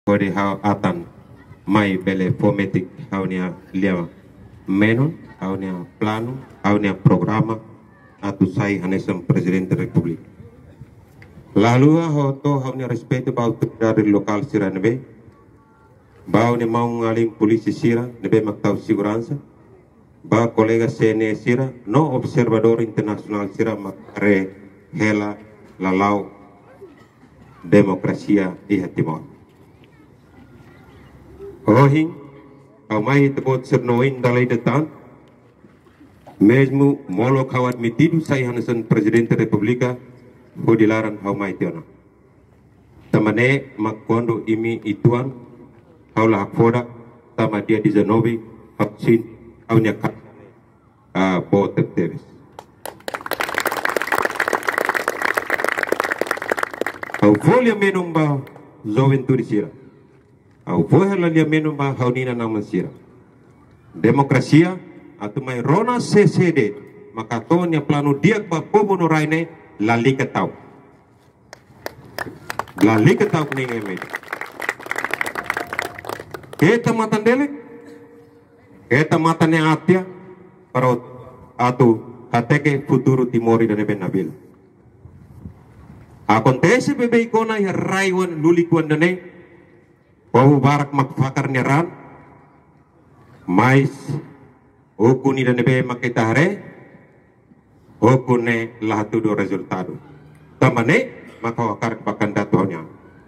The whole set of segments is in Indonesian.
kode hau atan mai bele fometik haunia lia menon haunia plano haunia programa atu sai hanesam Presidente Republik. Lalu ho haunia respeito bau dari lokal sira nebe bau ne mau ngalim polisi sira nebe maktau segurança ba kolega CNE sira no observador internasional sira makre hela lalau demokrasia iha timor. Rohin, au mai tebot sernoin dalai detan, mesmo molo kawat mitidu sai hanesan Presidente Republika, ho dilarang au mai tiona. Tamane makondo imi ituan, au la hakfoda, tama dia di Zanobi, haksin, au nyakat, po teteves. Au volia menum ba joventuri sira. Au voia lia menum ba haunina naman sira. Demokrasia atau mai rona CCD maka tonya plano diak ba pobo no raine lali ketau. Lali ketau ni ngeme. Kita matan delek. Kita matan yang atia para atu kateke futuro timori dan benabil. Acontece bebe ikona ya raiwan lulikuan dane bau barak makfakar nyeran mais okuni dan bebe makitahare okune lahatudo resultado tamane makawakar bakanda tonya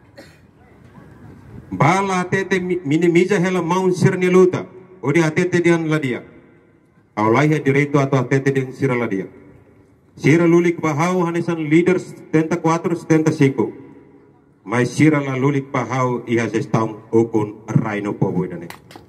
bala tete minimiza hela maun sirni luta odi atete dian ladia aulai direito atau atete dian sira ladia. Sira lulik bahau hanesan leaders 74 75 mai sira la lulik bahau iha sestang ukun raino pobo dane